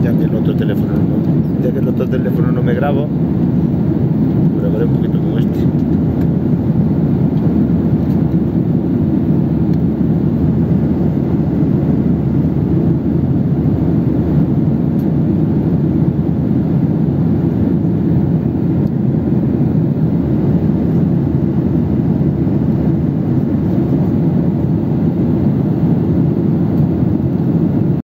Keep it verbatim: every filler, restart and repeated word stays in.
ya que el otro teléfono no, ya que el otro teléfono no me grabo, grabaré un poquito con este.